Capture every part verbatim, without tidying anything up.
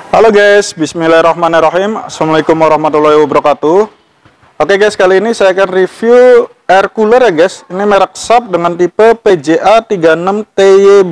Halo guys, bismillahirrahmanirrahim. Assalamualaikum warahmatullahi wabarakatuh. Oke guys, kali ini saya akan review air cooler ya guys. Ini merek Sharp dengan tipe P J A tiga puluh enam T Y B.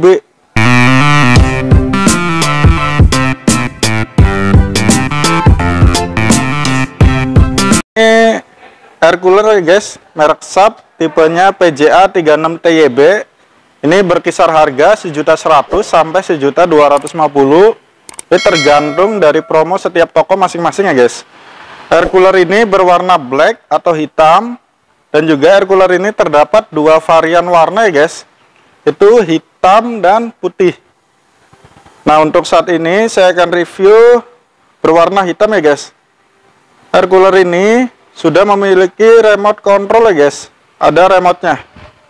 Ini air cooler ya guys, merek Sharp, tipenya P J A tiga puluh enam T Y B. Ini berkisar harga sejuta seratus sampai sejuta dua ratus lima puluh. Ini tergantung dari promo setiap toko masing-masing ya guys. Air cooler ini berwarna black atau hitam, dan juga air cooler ini terdapat dua varian warna ya guys, itu hitam dan putih. Nah, untuk saat ini saya akan review berwarna hitam ya guys. Air cooler ini sudah memiliki remote control ya guys, ada remote-nya.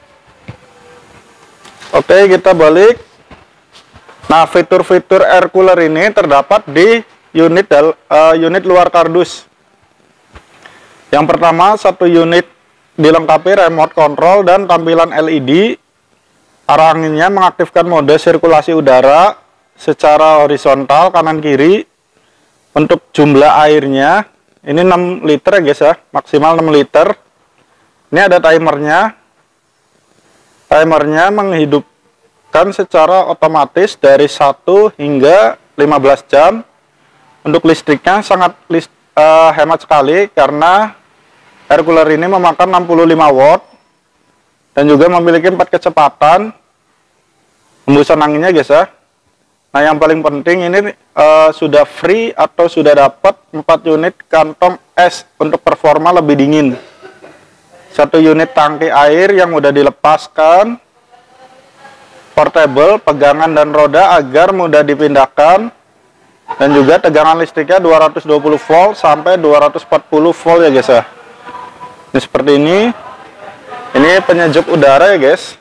Oke, kita balik. Nah, fitur-fitur air cooler ini terdapat di unit uh, unit luar kardus. Yang pertama, satu unit dilengkapi remote control dan tampilan L E D. Arah anginnya mengaktifkan mode sirkulasi udara secara horizontal kanan kiri. Untuk jumlah airnya ini enam liter ya guys ya, maksimal enam liter. Ini ada timernya. Timernya menghidup secara otomatis dari satu hingga lima belas jam. Untuk listriknya sangat list, uh, hemat sekali, karena air cooler ini memakan enam puluh lima watt dan juga memiliki empat kecepatan hembusan anginnya guys ya. Nah, yang paling penting ini uh, sudah free atau sudah dapat empat unit kantong es untuk performa lebih dingin. Satu unit tangki air yang udah dilepaskan, portable, pegangan dan roda agar mudah dipindahkan, dan juga tegangan listriknya dua ratus dua puluh volt sampai dua ratus empat puluh volt ya guys ya. Ini seperti ini. Ini penyejuk udara ya guys.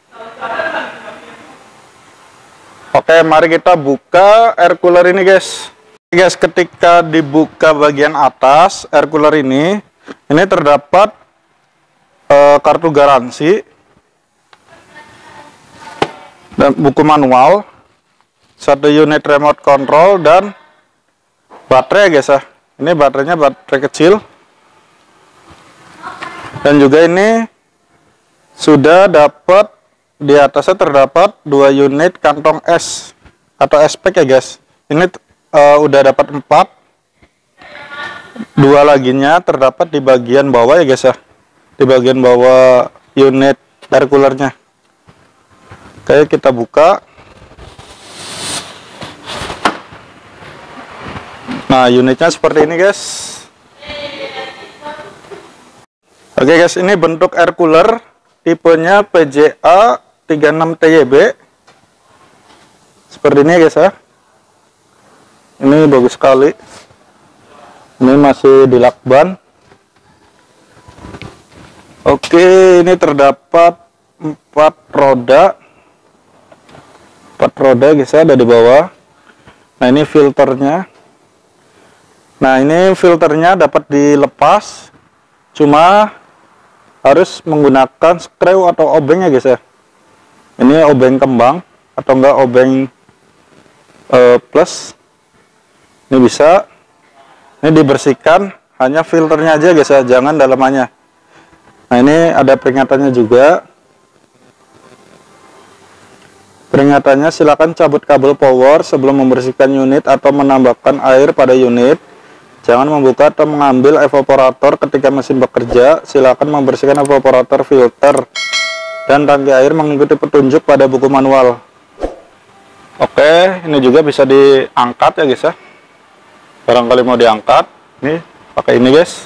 Oke, mari kita buka air cooler ini guys. Guys, ketika dibuka bagian atas air cooler ini, ini terdapat uh, kartu garansi dan buku manual, satu unit remote control, dan baterai guys ya. Ini baterainya baterai kecil, dan juga ini sudah dapat di atasnya terdapat dua unit kantong es atau es pack ya guys. Ini uh, udah dapat empat, dua laginya terdapat di bagian bawah ya guys ya, di bagian bawah unit air coolernya. Oke, kita buka. Nah, unitnya seperti ini guys. Oke guys, ini bentuk air cooler tipenya P J A tiga puluh enam T Y B. Seperti ini guys ya. Ini bagus sekali. Ini masih di lakban. Oke, ini terdapat empat roda. Empat roda guys ya, ada di bawah. Nah, ini filternya. Nah, ini filternya dapat dilepas, cuma harus menggunakan screw atau obeng ya guys ya. Ini obeng kembang atau enggak obeng uh, plus. Ini bisa. Ini dibersihkan hanya filternya aja guys ya, jangan dalamannya. Nah, ini ada peringatannya juga. Peringatannya, silakan cabut kabel power sebelum membersihkan unit atau menambahkan air pada unit. Jangan membuka atau mengambil evaporator ketika mesin bekerja. Silakan membersihkan evaporator, filter, dan tangki air mengikuti petunjuk pada buku manual. Oke, ini juga bisa diangkat ya guys ya. Barangkali mau diangkat, nih pakai ini guys.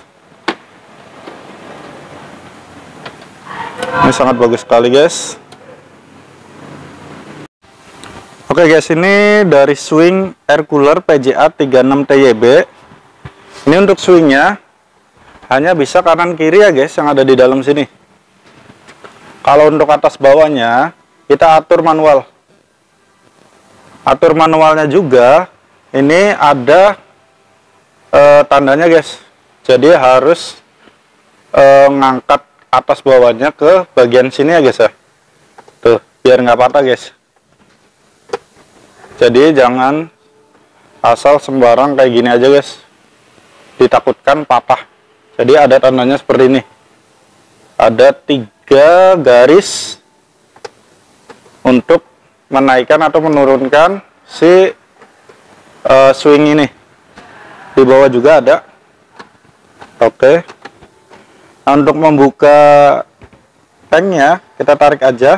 Ini sangat bagus sekali guys. Oke guys, ini dari swing air cooler P J A tiga puluh enam T Y B. Ini untuk swingnya hanya bisa kanan kiri ya guys, yang ada di dalam sini. Kalau untuk atas bawahnya kita atur manual. Atur manualnya juga ini ada eh, tandanya guys. Jadi harus eh, ngangkat atas bawahnya ke bagian sini ya guys ya. Tuh, biar nggak patah guys. Jadi jangan asal sembarang kayak gini aja guys, ditakutkan patah. Jadi ada tandanya seperti ini, ada tiga garis untuk menaikkan atau menurunkan si uh, swing ini. Di bawah juga ada. Oke, nah, untuk membuka tanknya kita tarik aja.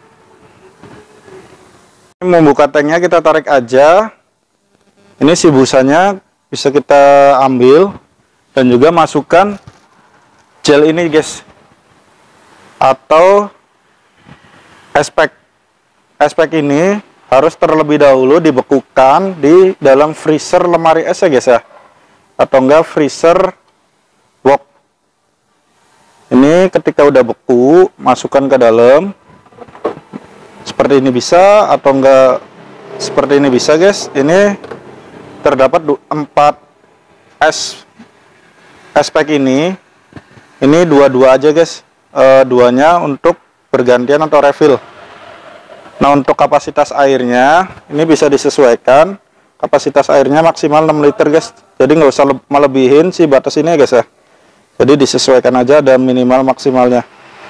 Membuka tanknya kita tarik aja. Ini si busanya bisa kita ambil dan juga masukkan gel ini guys, atau aspek aspek ini harus terlebih dahulu dibekukan di dalam freezer lemari es ya guys ya, atau enggak freezer box. Ini ketika udah beku, masukkan ke dalam seperti ini bisa, atau enggak seperti ini bisa guys. Ini terdapat empat es aspek ini. Ini dua-dua aja guys, e, duanya untuk bergantian atau refill. Nah, untuk kapasitas airnya ini bisa disesuaikan. Kapasitas airnya maksimal enam liter guys, jadi nggak usah melebihin si batas ini ya guys ya. Jadi disesuaikan aja, ada minimal maksimalnya.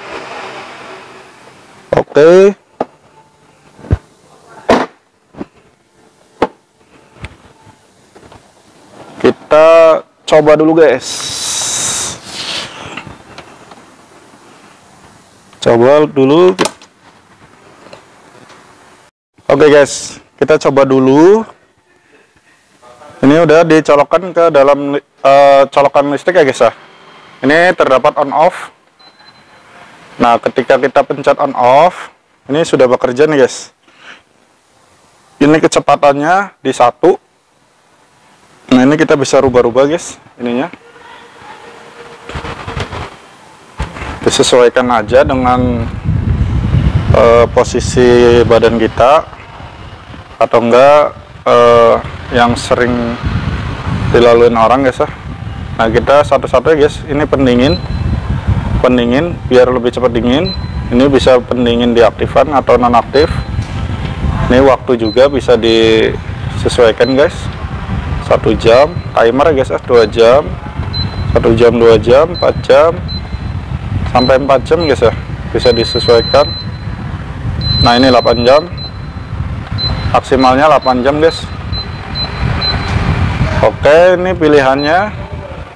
Oke, kita coba dulu guys. Coba dulu. Oke guys, kita coba dulu. Ini udah dicolokkan ke dalam uh, colokan listrik ya guys ya. Ini terdapat on off. Nah, ketika kita pencet on off, ini sudah bekerja nih guys. Ini kecepatannya di satu. Nah, ini kita bisa rubah-rubah guys ininya. Disesuaikan aja dengan uh, posisi badan kita, atau enggak uh, yang sering dilaluin orang guys ya. Nah, kita satu-satu ya guys. Ini pendingin, pendingin biar lebih cepat dingin. Ini bisa pendingin diaktifkan atau nonaktif. Ini waktu juga bisa disesuaikan guys. Satu jam timer ya guys ya, dua jam, satu jam, dua jam, empat jam, sampai empat jam guys ya, bisa disesuaikan. Nah, ini delapan jam, maksimalnya delapan jam guys. Oke, ini pilihannya.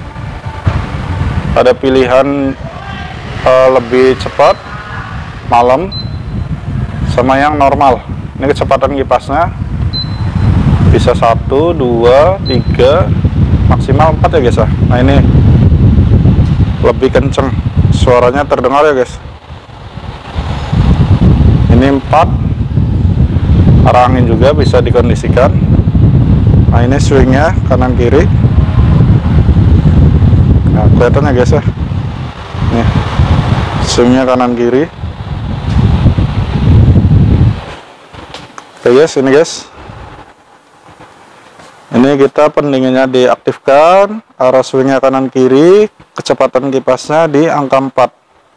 Ada pilihan uh, lebih cepat malam sama yang normal. Ini kecepatan kipasnya bisa satu, dua, tiga, maksimal empat ya guys ya. Nah, ini lebih kenceng, suaranya terdengar ya guys. Ini empat, arah angin juga bisa dikondisikan. Nah, ini swingnya kanan kiri. Nah, kelihatan ya guys ya. Nih, swingnya kanan kiri. Oke guys, ini guys. Ini kita pendinginnya diaktifkan, arah swingnya kanan kiri, kecepatan kipasnya di angka empat.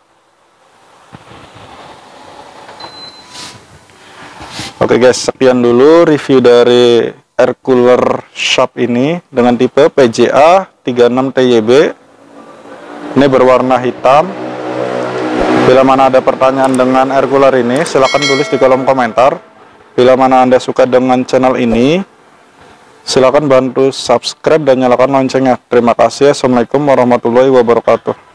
Oke guys, sekian dulu review dari air cooler Sharp ini dengan tipe P J A tiga puluh enam T Y B. Ini berwarna hitam. Bila mana ada pertanyaan dengan air cooler ini, silahkan tulis di kolom komentar. Bila mana Anda suka dengan channel ini, silakan bantu subscribe dan nyalakan loncengnya. Terima kasih. Assalamualaikum warahmatullahi wabarakatuh.